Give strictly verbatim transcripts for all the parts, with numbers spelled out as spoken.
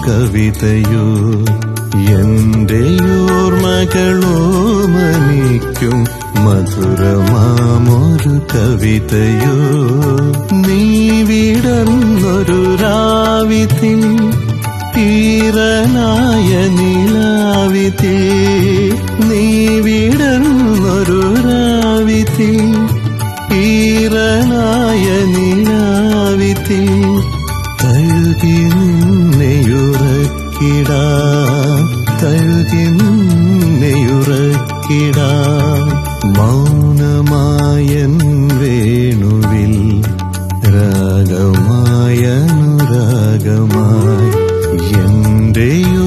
കവിതയോ എന്റെ ഓർമ്മകളോമനിക്കും മധുരമാമൊരു കവിതയോ നീ വിടർന്നൊരു രാവിതിൽ ഈറനായ നിലാവിതിൽ നീ വിടർന്നൊരു രാവിതിൽ ഈറനായ നിലാവിതിൽ തഴുകി നിന്നെയുറക്കിടാം തഴുകി നിന്നെയുറക്കിടാം മൗനമായൻ വേണുവിൽ രാഗമായ അനുരാഗമായി എന്റെ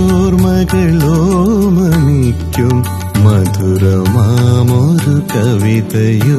ഓർമ്മകളോമനിക്കും മധുരമാമൊരു കവിതയോ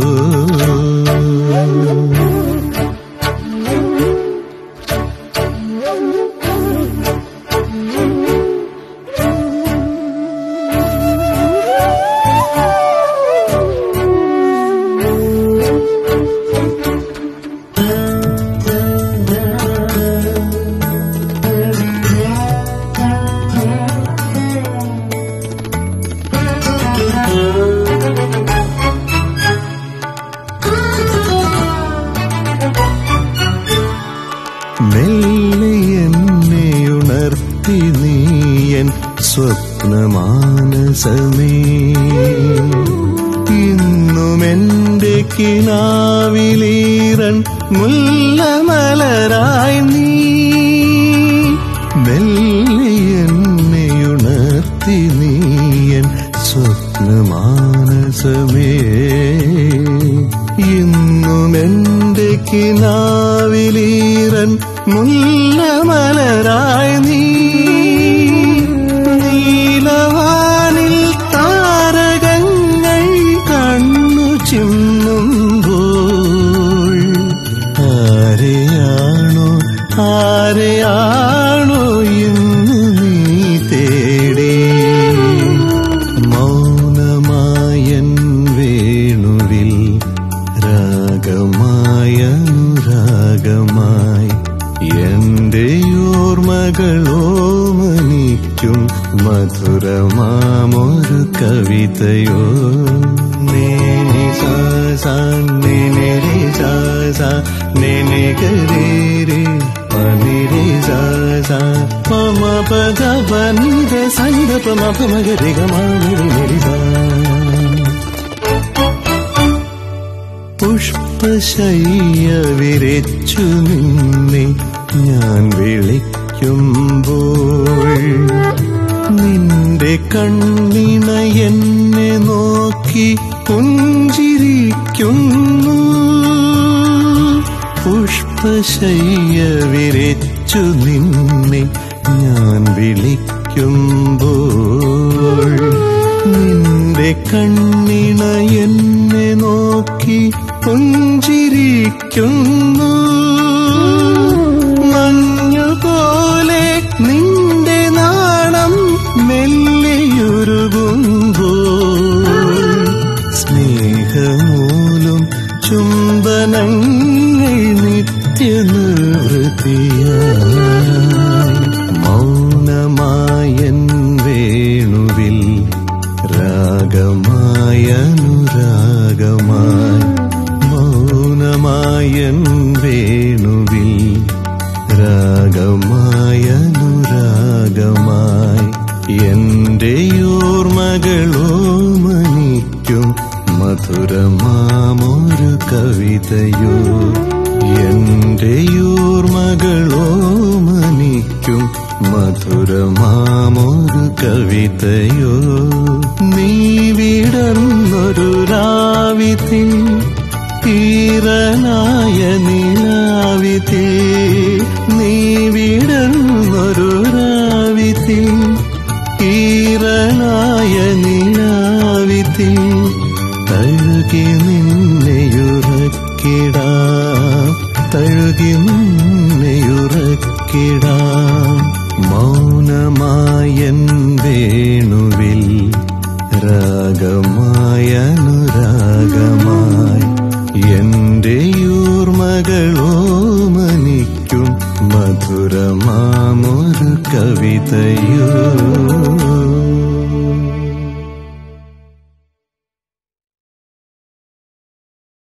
മെല്ലെ എന്നെയുണർത്തി നീയൻ സ്വപ്നമാനസമേ ഇന്നുമെന്റെ കിനാവിലീറൻ മുല്ലമലരായി നീ മെല്ലെ എന്നെയുണർത്തി നീയൻ സ്വപ്നമാനസമേ ഇന്നുമെന്റെ കിനാവിലീറൻ മുല്ലമലരായി നീ നീലവാനിൽ താരകങ്ങൾ കണ്ണു ചിമ്മുമ്പോൾ ആരെയാണോ ആരെയാണോ ഇന്ന് നീ തേടി മൗനമായൻ വേണുവിൽ രാഗമായ അനുരാഗമായി എന്റെ ഓർമ്മകളോമനിക്കും മധുരമാമൊരു കവിതയോ നേനി സാസാ നേനെ രേ സാസാ നേനെ ഗരേ രേ പനി രേ സാസാ പമ പദ പനി ര സന്ദ പമ പമ ഗരി ഗമ ഗരി ഗരി സാ പുഷ്പശയ്യ വിരിച്ചു നിന്നെ ഞാൻ വിളിക്കുമ്പോൾ നിന്റെ കണ്ണിണ എന്നെ നോക്കി പുഞ്ചിരിക്കുന്നു പുഷ്പശയ്യ വിരിച്ചു നിന്നെ ഞാൻ വിളിക്കുമ്പോൾ നിന്റെ കണ്ണിണ എന്നെ നോക്കി പുഞ്ചിരിക്കുന്നു മഞ്ഞുപോലെ നിന്റെ നാണം മെല്ലെയുരുകുമ്പോൾ സ്നേഹമൂലം ചുംബനങ്ങൾ നിത്യനിവൃത്തിയായി മൗനമായൻ വേണുവിൽ രാഗമായ അനുരാഗമായി മൗനമായൻ വേണുവിൽ രാഗമായ അനുരാഗമായി എന്റെ ഓർമ്മകളോമനിക്കും മധുരമാമൊരു കവിതയോ എന്റെ ഓർമ്മകളോമനിക്കും മധുരമാമൊരു കവിതയോ നീ വിടർന്നൊരു രാവിതിൽ ഈറനായ നിലാവിതിൽ നീ വിടർന്നൊരു രാവിതിൽ ഈറനായ നിലാവിതിൽ തഴുകി നിന്നെയുറക്കിടാം തഴുകി നിന്നെയുറക്കിടാം മൗനമായൻ വേണുവിൽ രാഗമായ അനുരാഗമായി എന്റെ ഓർമ്മകളോമനിക്കും മധുരമാമൊരു കവിതയോ